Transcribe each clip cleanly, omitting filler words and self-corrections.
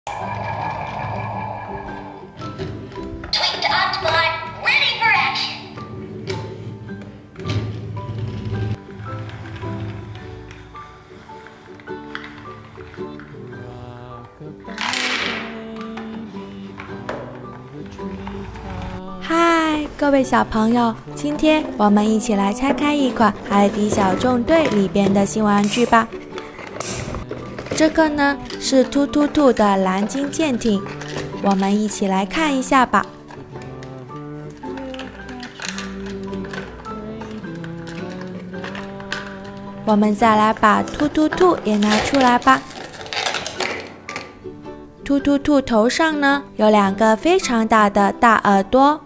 Tweaked Octobot, ready for action. Hi， 各位小朋友，今天我们一起来拆开一款《海底小纵队》里边的新玩具吧。这个呢是突突兔的蓝鲸舰艇，我们一起来看一下吧。我们再来把突突兔也拿出来吧。突突兔头上呢有2个非常大的大耳朵。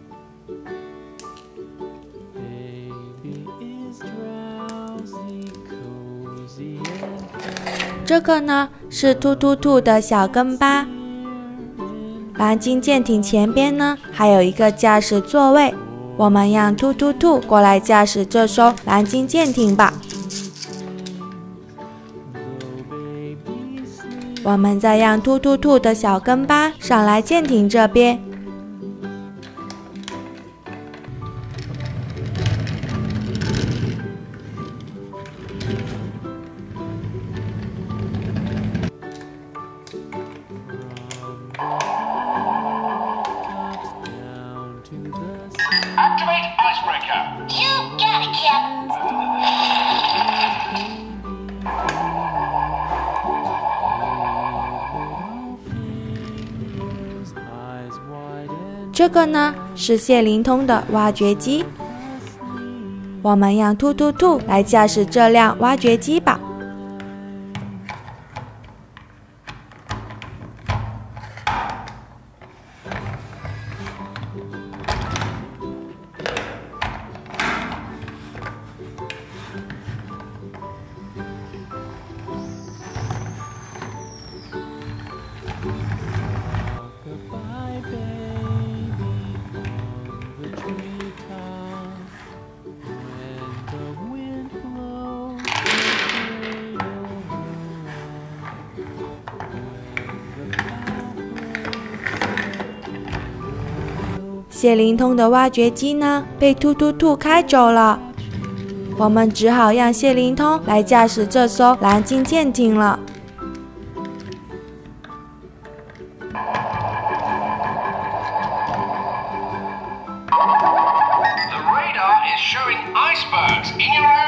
这个呢是突突兔的小跟巴。蓝鲸舰艇前边呢还有一个驾驶座位，我们让突突兔过来驾驶这艘蓝鲸舰艇吧。我们再让突突兔的小跟巴上来舰艇这边。 Activate icebreaker. You got it, Cap. 这个呢是谢灵通的挖掘机，我们让突突兔来驾驶这辆挖掘机吧。谢灵通的挖掘机呢被突突兔开走了，我们只好让谢灵通来驾驶这艘蓝鲸舰艇了。 The radar is showing icebergs in your